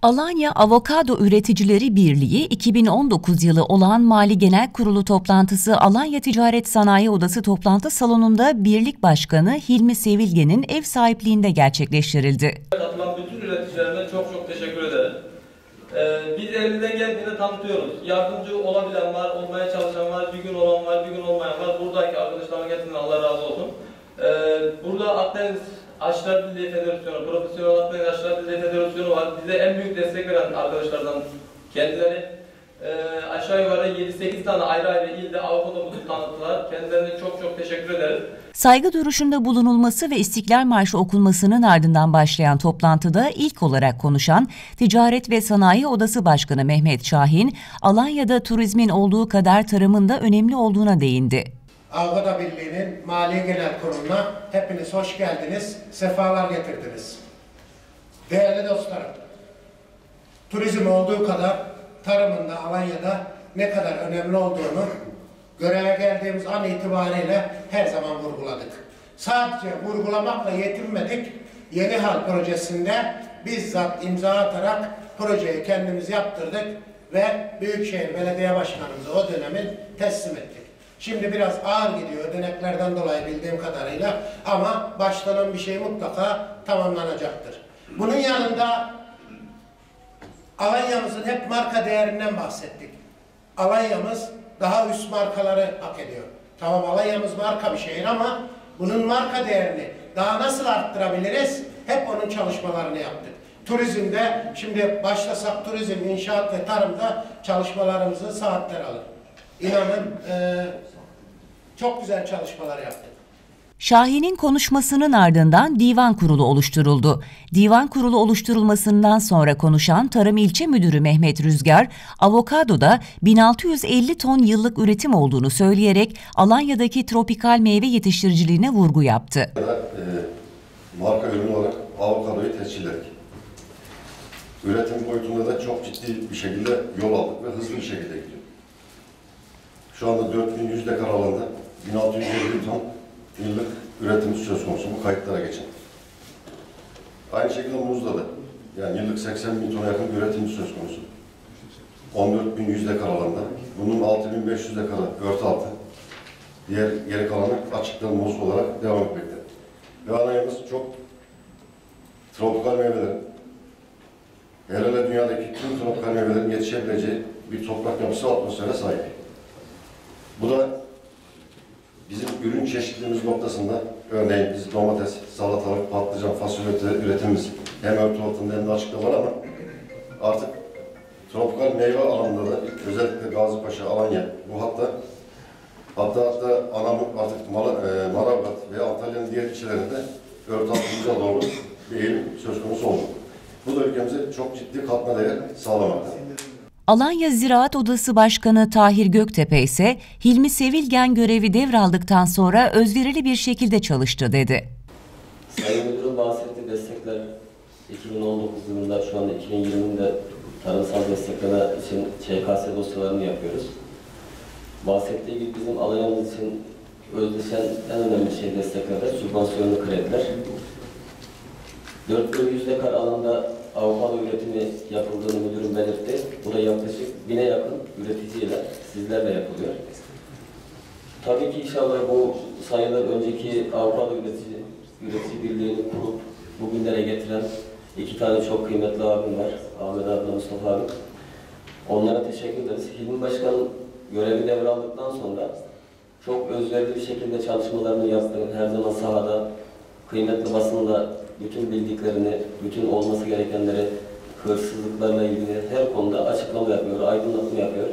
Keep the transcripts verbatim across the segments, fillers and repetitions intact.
Alanya Avokado Üreticileri Birliği iki bin on dokuz yılı olan Mali Genel Kurulu toplantısı Alanya Ticaret Sanayi Odası toplantı salonunda Birlik Başkanı Hilmi Sevilgen'in ev sahipliğinde gerçekleştirildi. Katılan bütün üreticilerime çok çok teşekkür ederim. Ee, biz elimizden geldiğini tanıtıyoruz. Yardımcı olabilen var, olmaya çalışan var, bir gün olan var, bir gün olmayan var. Buradaki arkadaşlarıma getirin, Allah razı olsun. Ee, burada Akdeniz Aşçılar Birliği Federasyonu, Profesyonel Akdeniz Aşçılar Birliği Federasyonu var. Bize en büyük destek veren arkadaşlardan kendileri. Ee, aşağı yukarı yedi sekiz tane ayrı ayrı ilde avokadomuzu tanıttılar. Kendilerine çok çok teşekkür ederim. Saygı duruşunda bulunulması ve İstiklal Marşı okunmasının ardından başlayan toplantıda ilk olarak konuşan Ticaret ve Sanayi Odası Başkanı Mehmet Şahin, Alanya'da turizmin olduğu kadar tarımın da önemli olduğuna değindi. Avokado Birliği'nin Mali Genel Kurulu'na hepiniz hoş geldiniz, sefalar getirdiniz. Değerli dostlarım, turizm olduğu kadar tarımın da Alanya'da ne kadar önemli olduğunu göreve geldiğimiz an itibariyle her zaman vurguladık. Sadece vurgulamakla yetinmedik, Yeni Hal projesinde bizzat imza atarak projeyi kendimiz yaptırdık ve Büyükşehir Belediye Başkanımıza o dönemin teslim ettik. Şimdi biraz ağır gidiyor ödeneklerden dolayı bildiğim kadarıyla ama başlanan bir şey mutlaka tamamlanacaktır. Bunun yanında Alanya'mızın hep marka değerinden bahsettik. Alanya'mız daha üst markaları hak ediyor. Tamam, Alanya'mız marka bir şehir ama bunun marka değerini daha nasıl arttırabiliriz? Hep onun çalışmalarını yaptık. Turizmde, şimdi başlasak turizm, inşaat ve tarımda çalışmalarımızı saatler alır. İnanın e, çok güzel çalışmalar yaptık. Şahin'in konuşmasının ardından divan kurulu oluşturuldu. Divan kurulu oluşturulmasından sonra konuşan Tarım İlçe Müdürü Mehmet Rüzgar, avokadoda bin altı yüz elli ton yıllık üretim olduğunu söyleyerek Alanya'daki tropikal meyve yetiştiriciliğine vurgu yaptı. E, marka ürünü olarak avokadoyu tescil ettik. Üretim boyutunda da çok ciddi bir şekilde yol aldık ve hızlı bir şekilde gidiyor. Şu anda dört bin yüz dekar alanda bin altı yüz elli ton yıllık üretimi söz konusu, bu kayıtlara geçen. Aynı şekilde muzda da yani yıllık seksen bin tona yakın üretimi söz konusu. on dört bin yüz dekar alanda, bunun altı bin beş yüz dekarı örtü altı, diğer geri kalanı açıktan muz olarak devam etmekte. Ve Alanya'mız çok tropikal meyvelerin, hele hele dünyadaki tüm tropikal meyvelerin yetişebileceği bir toprak yapısı, atmosfere sahip. Bu da bizim ürün çeşitliliğimiz noktasında, örneğin biz domates, salatalık, patlıcan, fasulye üretimimiz hem örtü altında hem de açıkta var ama artık tropikal meyve alanında da özellikle Gazipaşa, Alanya, bu hatta hatta hatta Anamur, artık Mal e, Manavgat ve Antalya'nın diğer ilçelerinde örtü altımıza doğru bir eğilim söz konusu oldu. Bu da ülkemize çok ciddi katma değer sağlamakta. Alanya Ziraat Odası Başkanı Tahir Göktepe ise Hilmi Sevilgen görevi devraldıktan sonra özverili bir şekilde çalıştı dedi. Sayın Müdür'ün bahsettiği destekler iki bin on dokuz yılında, şu anda iki bin yirmide tarımsal destekleme için Ç K S dosyalarını yapıyoruz. Bahsettiği gibi bizim Alanya'mız için özdeşen en önemli şey destekler, sübvansiyonlu krediler. dört bin yüz dekar alanda avokado üretimi yapıldığını müdürüm belirtti. Bu da yaklaşık bine yakın üreticiyle, sizlerle yapılıyor. Tabii ki inşallah bu sayılar önceki avokado üretici, üretici birliğini kurup bugünlere getiren iki tane çok kıymetli abim var. Ahmet abi, Mustafa abi. Onlara teşekkür ederiz. Hilmi Başkan görevi devraldıktan sonra çok özverili bir şekilde çalışmalarını yaptı. Her zaman sahada, kıymetli basında bütün bildiklerini, bütün olması gerekenleri, hırsızlıklarla ilgili her konuda açıklama yapıyor, aydınlatma yapıyor.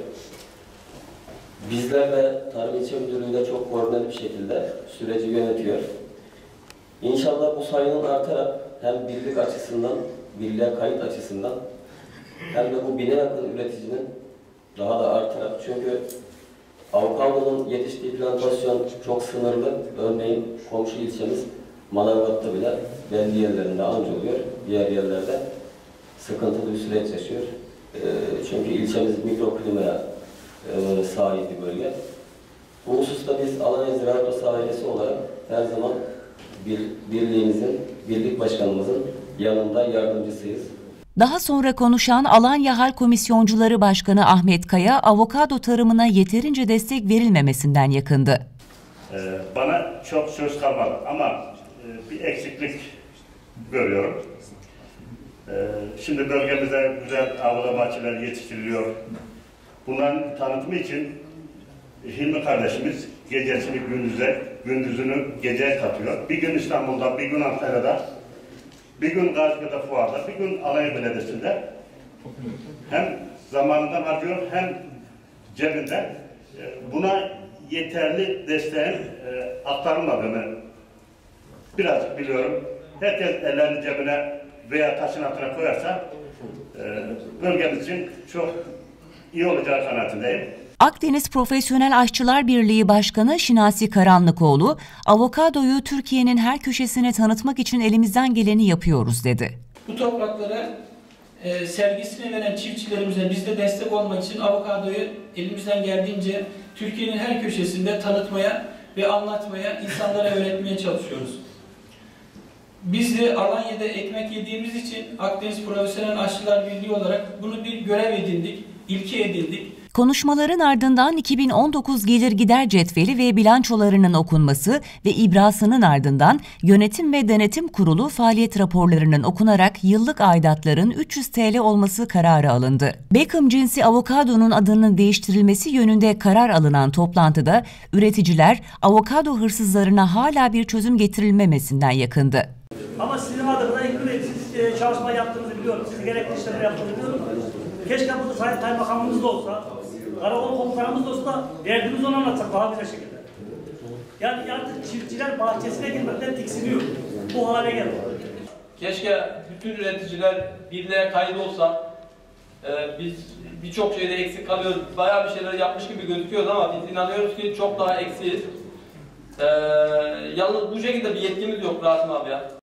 Bizlerle Tarım İlçe Müdürlüğü'yle çok koordineli bir şekilde süreci yönetiyor. İnşallah bu sayının artarak hem birlik açısından, birliğe kayıt açısından hem de bu bine yakın üreticinin daha da artarak, çünkü avokadonun yetiştiği plantasyon çok sınırlı. Örneğin komşu ilçemiz Manavgat'ta bile belli yerlerinde anca oluyor, diğer yerlerde sıkıntılı bir süreç yaşıyor. E, çünkü ilçemiz mikroklimaya e, sahip bir bölge. Bu hususta biz Alanya Ziraat Odası ailesi olarak her zaman bir, birliğimizin, birlik başkanımızın yanında yardımcısıyız. Daha sonra konuşan Alanya Hal Komisyoncuları Başkanı Ahmet Kaya, avokado tarımına yeterince destek verilmemesinden yakındı. Ee, bana çok söz kalmadı ama e, bir eksiklik görüyorum. Ee, şimdi bölgemizde güzel avlu bahçeler yetiştiriliyor. Bunların tanıtımı için Hilmi kardeşimiz gecesini gündüze, gündüzünü geceye katıyor. Bir gün İstanbul'da, bir gün Antalya'da, bir gün Gaziantep'te fuarda, bir gün Alanya Belediyesi'nde hem zamanından harcıyor hem cebinden. Buna yeterli desteğin e, aktarılmadığını birazcık biliyorum. Herkes ellerini cebine veya taşın altına koyarsa e, bölgemiz için çok iyi olacağı kanaatindeyim. Akdeniz Profesyonel Aşçılar Birliği Başkanı Şinasi Karanlıkoğlu, avokadoyu Türkiye'nin her köşesine tanıtmak için elimizden geleni yapıyoruz dedi. Bu topraklara e, sergisini veren çiftçilerimize biz de destek olmak için avokadoyu elimizden geldiğince Türkiye'nin her köşesinde tanıtmaya ve anlatmaya, insanlara öğretmeye çalışıyoruz. Biz de Alanya'da ekmek yediğimiz için Akdeniz Profesyonel Aşçılar Birliği olarak bunu bir görev edindik, ilke edindik. Konuşmaların ardından iki bin on dokuz gelir gider cetveli ve bilançolarının okunması ve ibrasının ardından Yönetim ve Denetim Kurulu faaliyet raporlarının okunarak yıllık aidatların üç yüz TL olması kararı alındı. Beckham cinsi avokadonun adının değiştirilmesi yönünde karar alınan toplantıda üreticiler avokado hırsızlarına hala bir çözüm getirilmemesinden yakındı. Ama sizin adına ilk siz çalışma yaptığınızı biliyorum. Siz gerekli işlemleri yaptığınızı biliyorum. Keşke burada Sayın Kaymakamımız da olsa, Karakol Komutanımız da olsa da derdimizi onu anlatsak daha güzel şekilde. Yani artık çiftçiler bahçesine girmekten tiksiniyor. Bu hale geldi. Keşke bütün üreticiler birliğe kayıt olsa. Ee, biz birçok şeyde eksik kalıyoruz. Bayağı bir şeyler yapmış gibi gözüküyoruz ama biz inanıyoruz ki çok daha eksiyiz. Ee, yalnız bu şekilde bir yetkimiz yok Rasim abi ya.